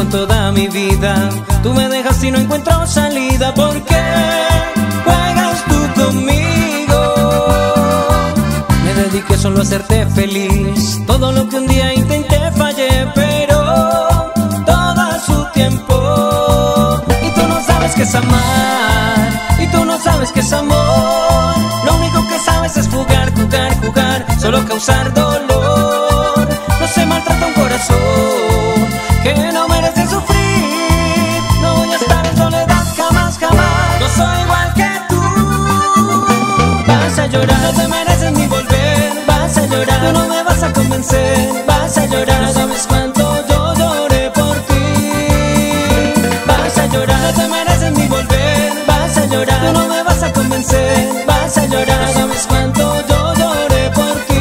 toda mi vida. Tú me dejas y no encuentro salida. ¿Por qué juegas tú conmigo? Me dediqué solo a hacerte feliz. Todo lo que un día intenté fallé, pero todo a su tiempo. Y tú no sabes qué es amar, y tú no sabes qué es amor. Lo único que sabes es jugar, jugar, jugar, solo causar dolor. No se maltrata un corazón que no merece sufrir. No voy a estar en soledad jamás, jamás. No soy igual que tú. Vas a llorar, no te mereces ni volver. Vas a llorar, tú no me vas a convencer. Vas a llorar, no sabes cuánto yo lloré por ti. Vas a llorar, no te mereces ni volver. Vas a llorar, tú no me vas a convencer. Vas a llorar, no sabes cuánto yo lloré por ti.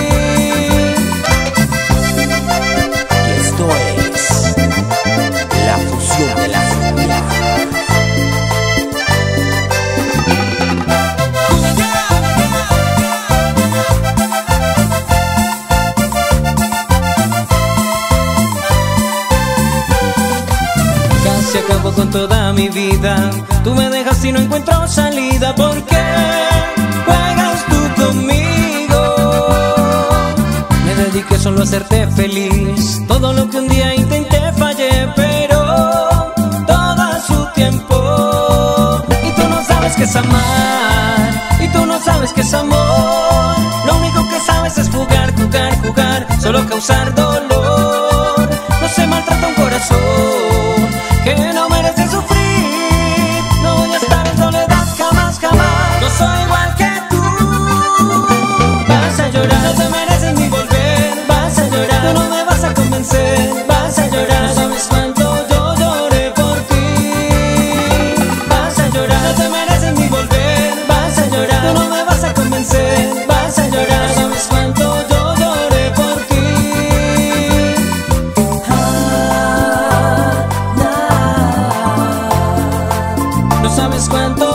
Y esto es la fusión de la furia. Casi acabo con toda mi vida. Tú me dejas y no encuentro salida. ¿Por qué juegas tú conmigo? Me dediqué solo a hacerte feliz. Todo lo que un día intenté fallé, pero todo a su tiempo. Y tú no sabes qué es amar, y tú no sabes qué es amor. Lo único que sabes es jugar, jugar, jugar, solo causar dolor. No se maltrata un corazón que no merece sufrir. No voy a estar en soledad jamás, jamás. No soy igual que tú. Vas a llorar, no te mereces ni volver. Vas a llorar, tú no me vas a convencer. Vas a llorar, no sabes cuánto yo lloré por ti. Vas a llorar, no te mereces ni volver. Vas a llorar, tú no me vas a convencer. Vas a llorar, no sabes cuánto yo lloré por ti. No sabes cuánto